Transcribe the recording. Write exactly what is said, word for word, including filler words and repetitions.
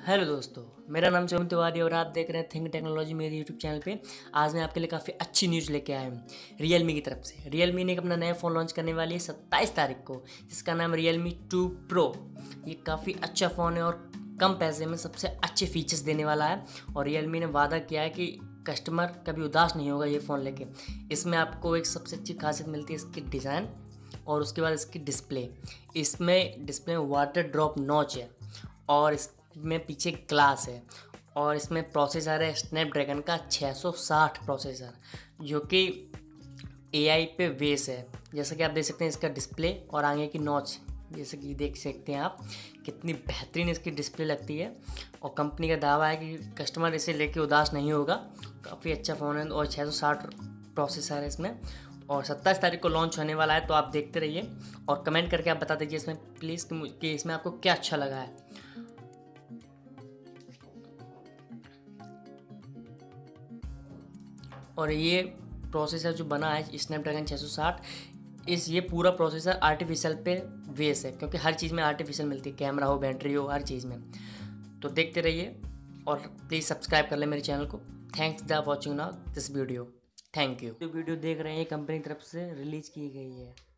Hello दोस्तों, मेरा नाम शिवम तिवारी और आप देख रहे हैं थिंक टेक्नोलॉजी मेरे यूट्यूब चैनल पे। आज मैं आपके लिए काफ़ी अच्छी न्यूज़ लेके आया हूँ रियलमी की तरफ से। रियलमी ने एक अपना नया फ़ोन लॉन्च करने वाली है सत्ताईस तारीख को, जिसका नाम रियलमी टू प्रो। ये काफ़ी अच्छा फ़ोन है और कम पैसे में सबसे अच्छे फीचर्स देने वाला है। और रियलमी ने वादा किया है कि कस्टमर कभी उदास नहीं होगा ये फ़ोन लेके। इसमें आपको एक सबसे अच्छी खासियत मिलती है इसकी डिज़ाइन और उसके बाद इसकी डिस्प्ले। इसमें डिस्प्ले में वाटर ड्रॉप नॉच है और इसमें पीछे ग्लास है। और इसमें प्रोसेसर है स्नैपड्रैगन का छह सौ साठ प्रोसेसर, जो कि एआई पे बेस है। जैसा कि आप देख सकते हैं इसका डिस्प्ले और आगे की नॉच, जैसे कि देख सकते हैं आप कितनी बेहतरीन इसकी डिस्प्ले लगती है। और कंपनी का दावा है कि कस्टमर इसे लेके उदास नहीं होगा। काफ़ी अच्छा फ़ोन है और छह सौ साठ प्रोसेसर है इसमें। और सत्ताईस तारीख को लॉन्च होने वाला है, तो आप देखते रहिए और कमेंट करके आप बता दीजिए इसमें प्लीज़ कि इसमें आपको क्या अच्छा लगा है। और ये प्रोसेसर जो बना है स्नैपड्रैगन छह सौ साठ, इस ये पूरा प्रोसेसर आर्टिफिशियल पे बेस है, क्योंकि हर चीज़ में आर्टिफिशियल मिलती है, कैमरा हो, बैटरी हो, हर चीज़ में। तो देखते रहिए और प्लीज़ सब्सक्राइब कर लें मेरे चैनल को। Thanks the watching now this video. Thank you. जो वीडियो देख रहे हैं ये कंपनी की तरफ से रिलीज़ की गई है।